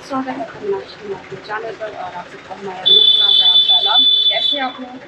स्वागत है आपके चैनल पर और आप सबका हमारा नमस्कार सलाम। कैसे आप लोग?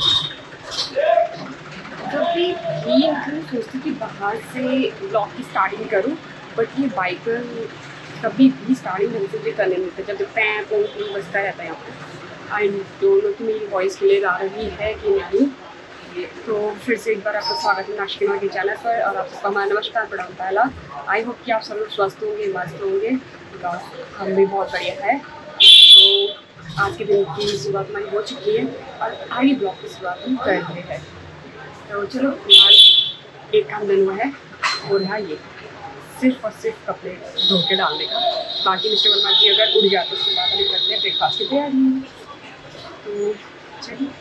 जब भी ये सोचती कि बाहर से ब्लॉग की स्टार्टिंग करूं, बट ये बाइकर कभी भी स्टार्टिंग ढंग से करने नहीं देते। जब पैप बजता रहता है यहाँ पे। आई डोंट नो कि मेरी वॉइस क्लियर आ रही है कि नहीं। तो फिर से एक बार आपका स्वागत है नाश्किना के चैनल पर और आप सबका हमारा नमस्कार प्रणाम पहला। आई होप कि आप सब लोग स्वस्थ होंगे, मस्त होंगे। हम भी बहुत बढ़िया है। तो आज के दिन की शुरुआत हमारी हो चुकी है और आगे ब्लॉग की शुरुआत हम कर रहे हैं। तो चलो फिलहाल एक काम दिन हुआ है और है ये सिर्फ और सिर्फ कपड़े धो के डालने का। बाकी मिस्टर वर्मा जी अगर उड़ जाए तो उसके बाद हम करते हैं ब्रेकफास्ट की तैयारी। तो चलिए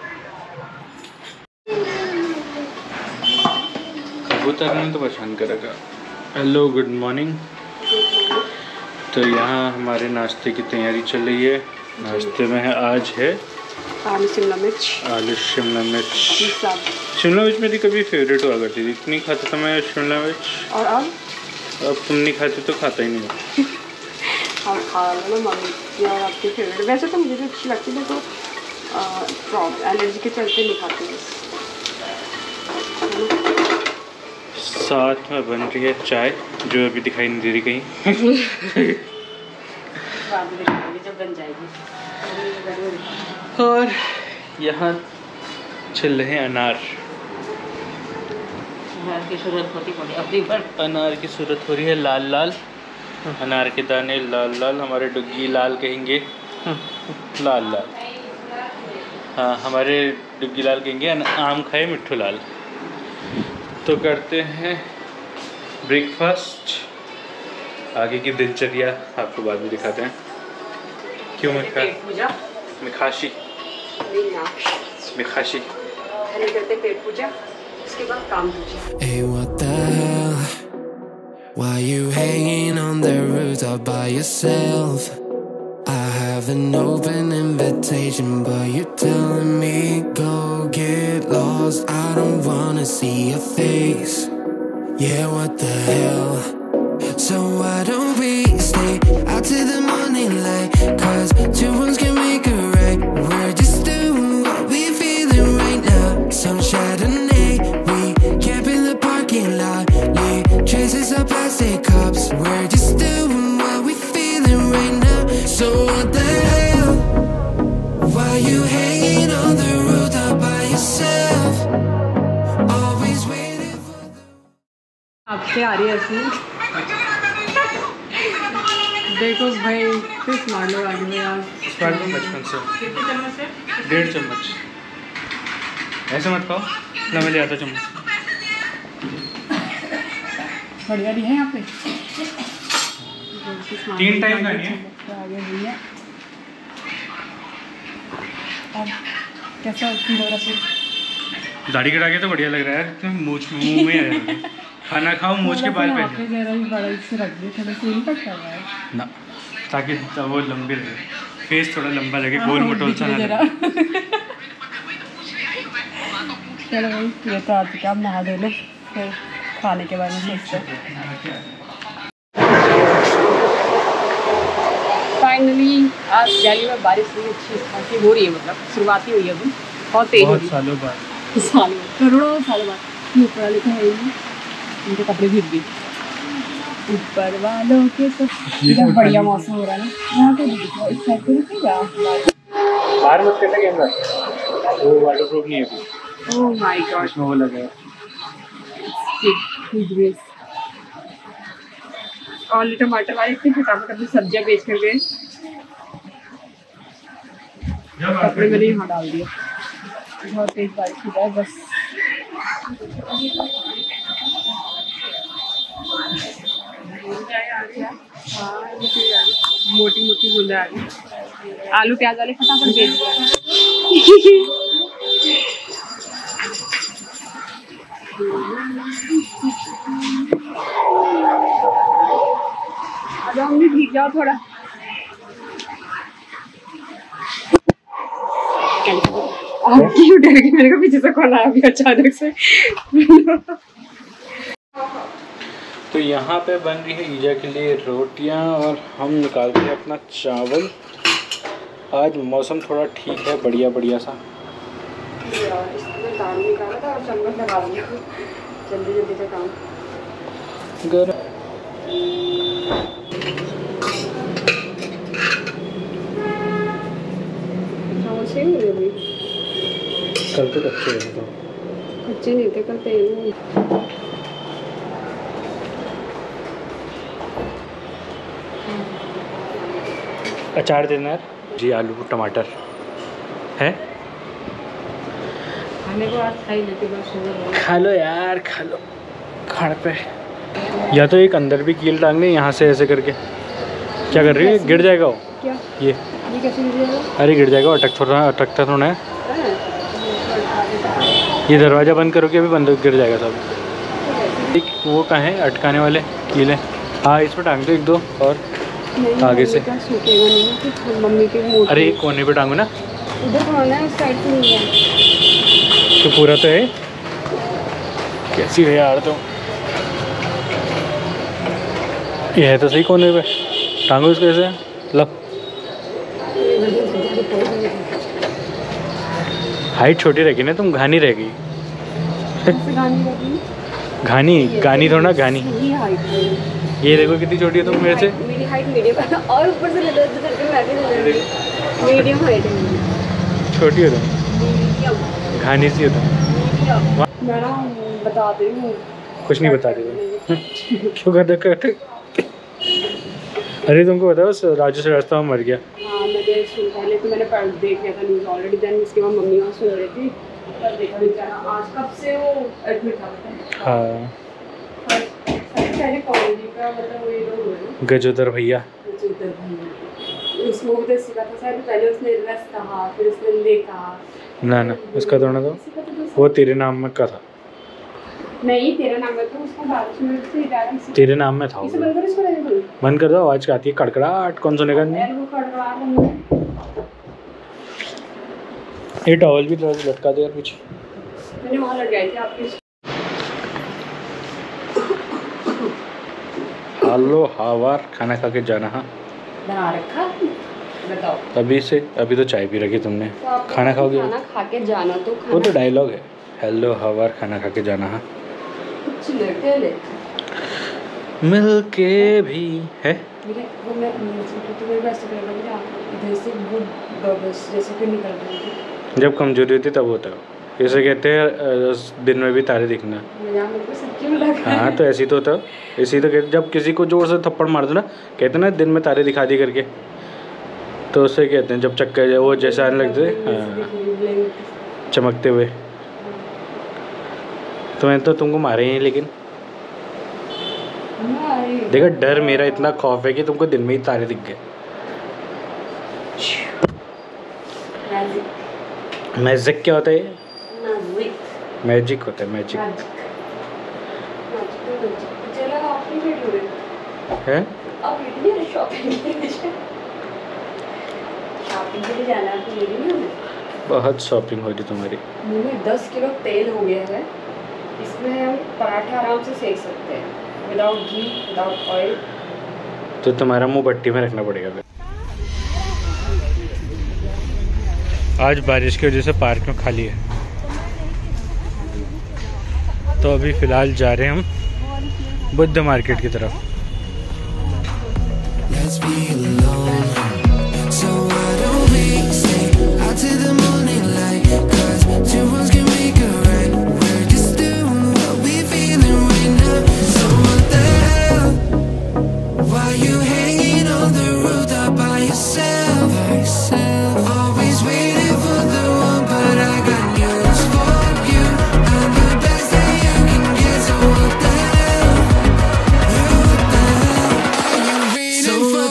कबूतर ने तो परेशान करेगा। Hello good morning. तो यहाँ हमारे नाश्ते की तैयारी चल रही है। नाश्ते में है आज है आलू शिमला मिर्च। आलू शिमला मिर्च। शिमला मिर्च मेरी कभी फेवरेट हुआ करती थी, इतनी खाता था मैं शिमला मिर्च। और अब तुम नहीं खाते तो खाता ही नहीं हो। और खा लो ना मम्मी और आपकी फेवरेट। वैसे तो मुझे अच्छी लगती है, तो एलर्जी के चलते नहीं खाती हूँ। साथ में बन रही है चाय जो अभी दिखाई नहीं दे रही कहीं। जब बन जाएगी। और यहाँ चल रहे हैं अनार। अनार की सूरत होती पड़ी अपनी पर। अनार की सूरत हो रही है लाल लाल। अनार के दाने लाल लाल, हमारे डुग्गी लाल कहेंगे लाल लाल। हाँ, हमारे डुग्गी लाल कहेंगे आम खाए मिट्ठू लाल। तो करते हैं ब्रेकफास्ट। आगे की दिनचर्या आपको बाद में दिखाते हैं। क्यों मिखाशी करते पेट पूजा, उसके बाद काम पूजा। Hey, what the hell? Why you hanging on the rooftop by yourself? I have an open invitation, but you're telling me go get lost. I don't wanna see your face. Yeah, what the hell? So why don't we stay out till the morning light? 'Cause two wrongs can make a right. We're just doing what we're feeling right now. Some Chardonnay, we camp in the parking lot. Leave traces of plastic cups. We're just doing what we're feeling right now. So what the hell? Why you hanging on the rooftop by yourself? Always waiting for the... आपसे आ रही है ऐसी। देखो भाई फिर smart लोग आगे यार। स्मार्ट में बचपन से 1.5 चम्मच। ऐसे मत खाओ ना, मैं ले आता चम्मच। बढ़िया भी है यहाँ पे। 3 टाइम खानी है। आगे भी है। अब कैसा फील हो रहा है? दाढ़ी कटा के तो बढ़िया लग रहा है यार। मुंह में है। खाना खाओ मूछ के बाल पे जरा भी बड़ा से रख दे, थोड़ा सीन कट कर रहा है ना, ताकि वो लंबी लगे, फेस थोड़ा लंबा लगे, गोल मटोल सा ना लगे। चलो भाई ये तो आज क्या नहा धो लो, फिर खाने के बारे में सोचते हैं। फाइनली आज दिल्ली में बारिश हुई, अच्छी खासी हो रही है। मतलब शुरुआती हुई है अभी, बहुत तेज हो रही है। सालों बाद करोड़ों सालों बाद। पढ़ा लिखा है ही, उनके कपड़े भीग गए। ऊपर वालों के तो एकदम बढ़िया मौसम हो रहा है ना यहाँ पे। इस साइड पे रुकेगा बाहर मत करना कैमरा, वो वाटरप्रूफ नहीं है। ओह माय गॉड, इसमें वो लगा है। और टमाटर वाले इतनी फटाफट अपनी सब्जियां बेच कर गए, कपड़े मैंने यहाँ डाल दिए। बहुत तेज बारिश हो जाए बस। मोटी मोटी बूंदे आ गई। आलू प्याज वाले फटाफट बेच दिया। अब भी भीग जाओ थोड़ा। क्यों डर गई? मेरे को पीछे से कॉल आया अभी अचानक से। तो यहाँ पे बन रही है ईजा के लिए रोटियाँ और हम निकालते हैं अपना चावल। आज मौसम थोड़ा ठीक है, बढ़िया बढ़िया सा। इसमें दाल निकाला था और चम्मच लगा दिया, जल्दी जल्दी से काम। कल तो कच्चे रहे थे, कच्चे नहीं थे, कल तेल में। अचार देना यार जी, आलू टमाटर है, खाने को आज खा ही लेते बस। खा लो यार, खा लो खाड़ पे। या तो एक अंदर भी कील टांग दे यहाँ से ऐसे करके। क्या कर रही है? गिर जाएगा वो। क्या ये कैसे गिर जाएगा? अरे गिर जाएगा, अटकता थोड़ा है। ये दरवाज़ा बंद करो कि अभी बंद गिर जाएगा सब। एक वो कहाँ है अटकाने वाले कीले? हाँ इस पर टांग दो एक दो और आगे से। सूखेगा नहीं मम्मी के। अरे एक कोने पे टांगो ना, उधर कौन है? उस साइड से नहीं है तो पूरा तो है। कैसी है यार तुम? ये है तो सही कोने पे, टांगो इसको ऐसे। लो हाइट छोटी रहेगी ना, तुम घानी रहेगी। घानी थोड़ा घानी। ये देखो कितनी छोटी है तुम मेरे से। मेरी हाइट मीडियम है और ऊपर से ले लो करके मैं भी ले लूंगी। मीडियम हाइट है। छोटी हो तुम, घानी सी हो तुम। मैं ना बताती हूँ, कुछ नहीं बता रही क्यों कर। अरे तुमको बताओ राजू श्रीवास्तव मर गया। हाँ मैंने पहले तो मैंने देख लिया था न्यूज़ ऑलरेडी, देन उसके बाद मम्मी वहाँ सुन रही थी तब देखा बेचारा। आज कब से वो एडमिट था। हाँ पहले कॉलेज का मतलब वो ये लोग हुए ना, गजोदर भैया। उस मूवी तो सीखा था शायद। पहले उसने रस कहा, फिर उसने ले कहा। ना उसका थोड़ा था, वो तेरे नाम में का था। नहीं तेरा नाम है तो उसको 12 मिनट से ज़्यादा। तेरे नाम में था। इसे बंद कर, इसको रहने दो। बंद कर दो, आवाज़ आती है कड़कड़ाहट, कौन सुनेगा? नहीं वो कड़कड़ा रहा है। ये टॉवल भी थोड़ा सा लटका दे यार पीछे। मैंने वहाँ लट गई थी आपकी। हालो हावार खाना खा के जाना। हाँ बना रखा, बताओ। अभी तो चाय पी रखी तुमने। तो खाना खाओगे? खाना खा के जाना तो खाना। वो तो डायलॉग है, हेलो हावार खाना खा के जाना। हाँ कुछ लड़के ले मिल के भी है। मेरे वो मैं तो मेरे बेस्ट फ्रेंड है मुझे इधर से गुड बबल्स जैसे कि निकल रही है। जब कमजोरी होती तब होता है। इसे कहते हैं दिन में भी तारे दिखना। मेरे को सच्ची में लग रहा है। हाँ तो ऐसी तो होता है। इसी तो कहते, जब किसी को जोर से थप्पड़ मार दो ना, कहते हैं ना दिन में तारे दिखा दी करके, तो उससे कहते हैं जब चक्कर वो जैसे आने लगते हैं चमकते हुए। तो मैंने तो तुमको मारे ही, लेकिन देखो डर मेरा इतना खौफ है कि तुमको दिन में ही तारे दिख गए। मैजिक क्या होता है? मैजिक होता है, मैजिक है। बहुत शॉपिंग हो रही तुम्हारी। मुँह में 10 किलो तेल हो गया है। इसमें हम पराठे आराम से सेक सकते हैं विदाउट घी, विदाउट ऑयल। तो तुम्हारा मुंह भट्टी में रखना पड़ेगा फिर। आज बारिश की वजह से पार्क में खाली है, तो अभी फ़िलहाल जा रहे हैं हम बुद्ध मार्केट की तरफ। Let's be alone. So why don't we stay out to the morning light? 'Cause two wrongs can make a right. We're just doing what we feeling right now. So what the hell? Why you hanging on the rooftop by yourself? Always waiting for the one, but I got news for you. I'm the best that you can get. So what the hell? What the hell are you waiting for?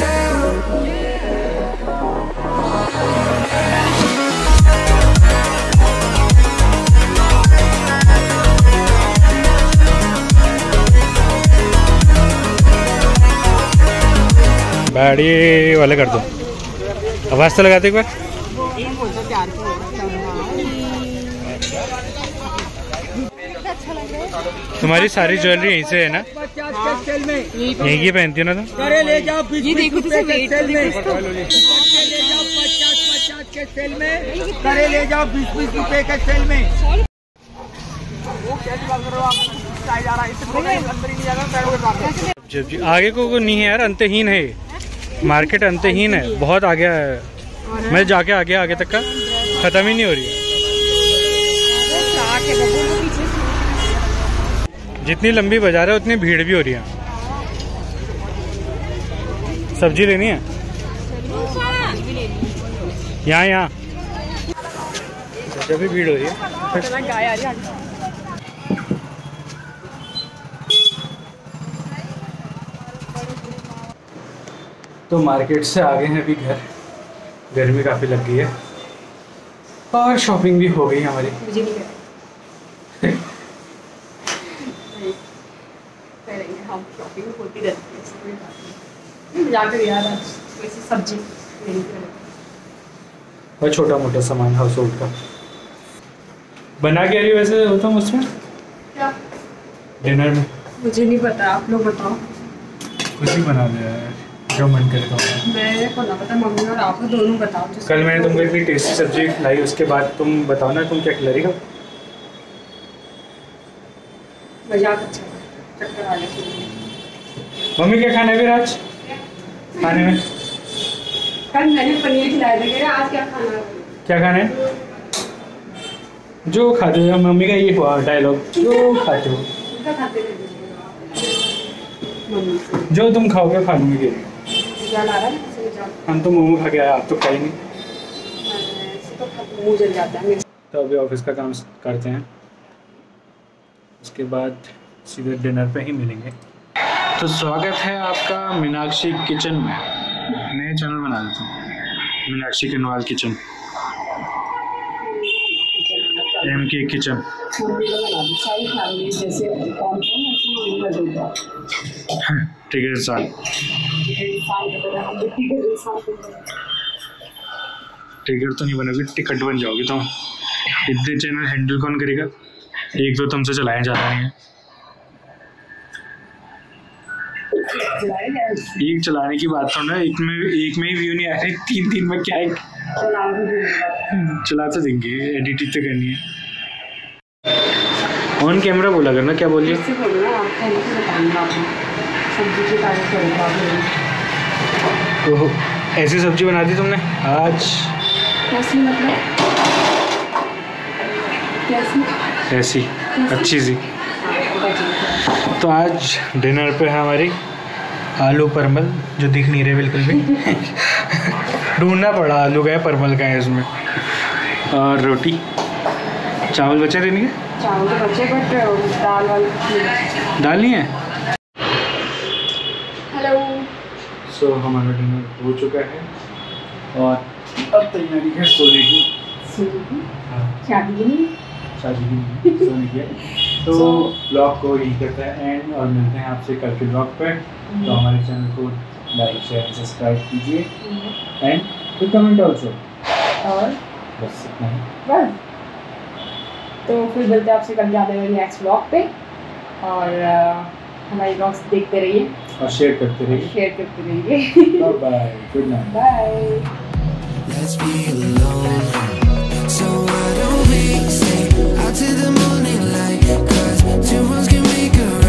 गाड़ी वाले कर दो, आवाज़ तो लगाते एक बार। तुम्हारी सारी ज्वेलरी यहीं से है ना? 50 के सेल में। यही की पहनती हो ना तुम? करे ले जाओ 20 ये देखो तो रुपए के वेट सेल में। देखो दुपट्टे ले जाओ 50 के सेल में। करे ले जाओ 20 रुपए के सेल में। वो कैसी बात कर रहे हो आप? जा रहा है इससे अंदर ही नहीं जाएगा, पैरों के पास। जब जी आगे को नहीं है यार, अंतहीन है मार्केट, अंतहीन है, बहुत आगे है। मैं जाके आगे तक का खत्म ही नहीं हो रही है। जितनी लंबी बाजार है उतनी भीड़ भी हो रही है। सब्जी लेनी है यहाँ जब भी भीड़ हो रही है। तो मार्केट से आ गए हैं अभी घर। गर्मी काफ़ी लग गई है और शॉपिंग भी हो गई हमारी। मुझे नहीं करेंगे हम, शॉपिंग होती रहती है जाकर यार। आज वैसे सब्जी नहीं करेंगे और छोटा मोटा सामान हाउस होल्ड का बना के आ रही वैसे होता हूँ उसमें क्या डिनर में। मुझे नहीं पता, आप लोग बताओ। कुछ ही बना लिया है जो मन करेगा। मेरे को ना पता, मम्मी और आप दोनों बताओ। कल मैंने तुमको इतनी टेस्टी सब्जी खिलाई, उसके बाद तुम बताओ ना तुम क्या खिला रही हो। मजाक अच्छा है, चक्कर आ गया। मम्मी क्या खाना है फिर आज खाने में? कल मैंने पनीर खिलाया था, कह रहे आज क्या खाना है? क्या खाना है? जो खाते हो। मम्मी का ये हुआ डायलॉग, जो खाते हो क्या खाते थे मम्मी से? जो तुम खाओगे खा लूँगी। जान आ रहा है किसी को? जान हम तो मोमो खा के आए, आप तो खाई नहीं। ऐसे तो मुँह जल जाता है मेरे। तो अभी ऑफिस का काम करते हैं, उसके बाद सीधे डिनर पे ही मिलेंगे। तो स्वागत है आपका मीनाक्षी किचन में। नए चैनल बना देता हूँ, Meenakshi Kinwal kitchen, MK kitchen. सारी फैमिली जैसे कौन कौन ऐसे नहीं बदलता। ठीक है इंसान, टिकट तो नहीं बनोगी, टिकट बन जाओगी तुम। इतने चैनल हैंडल कौन करेगा? एक दो तुमसे चलाया जा रहा है। एक चलाने की बात तो ना, एक में ही व्यू नहीं आ रही, तीन में क्या है? चला तो देंगे, एडिटिंग तो करनी है। ऑन कैमरा बोला करना, क्या बोलिए? तो ऐसी सब्जी बना दी तुमने आज? कैसी मतलब? कैसी? ऐसी अच्छी सी। तो आज डिनर पे है हमारी आलू परमल, जो दिख नहीं रहे बिल्कुल भी। ढूंढना पड़ा आलू का है परमल का है इसमें, और रोटी। चावल बचे देने के? चावल तो बचे, बट दाल नहीं है। हेलो। सो हमारा डिनर हो चुका है और अब तैयारी है सोने की। शादी की नहीं, शादी की नहीं, सोने की है। तो ब्लॉग को यही करते हैं एंड, और मिलते हैं आपसे कल के ब्लॉग पर। तो हमारे चैनल को लाइक शेयर सब्सक्राइब कीजिए एंड टू कमेंट ऑल्सो। और बस इतना ही। बस तो फिर मिलते हैं आपसे कल जाने वाले नेक्स्ट ब्लॉग पे, और हमारे ब्लॉग्स देखते रहिए और शेयर करते रहिए। Bye bye, good night, bye. Let's be alone, so why don't we stay out till the morning light? 'Cause two wrongs can make a